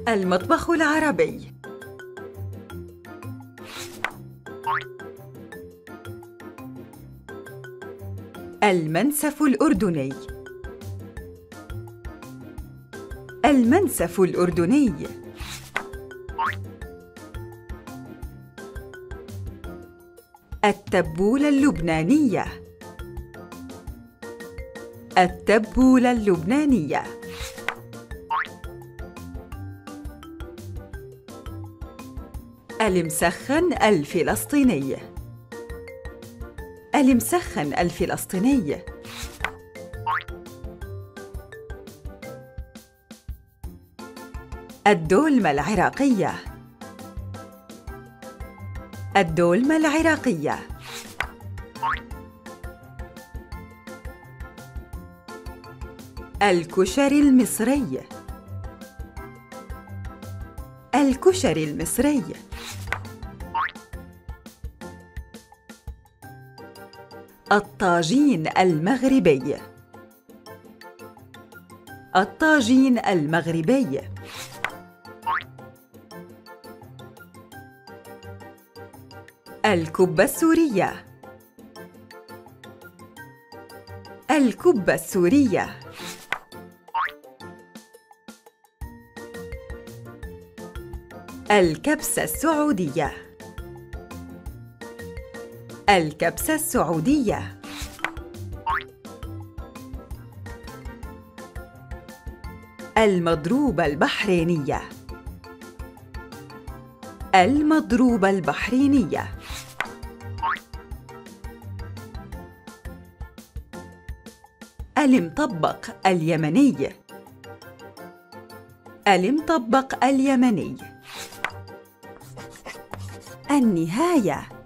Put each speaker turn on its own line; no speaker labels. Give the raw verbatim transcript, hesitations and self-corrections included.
المطبخ العربي. المنسف الأردني. المنسف الأردني. التبولة اللبنانية. التبولة اللبنانية. المسخن الفلسطيني. المسخن الفلسطيني. الدولمة العراقية. الدولمة العراقية. الكشري المصري. الكشري المصري. الطاجين المغربي. الطاجين المغربي. الكبة السورية. الكبة السورية. الكبسة السعودية. الكبسة السعودية. المضروبة البحرينية. المضروبة البحرينية. المطبق اليمني. المطبق اليمني. النهاية.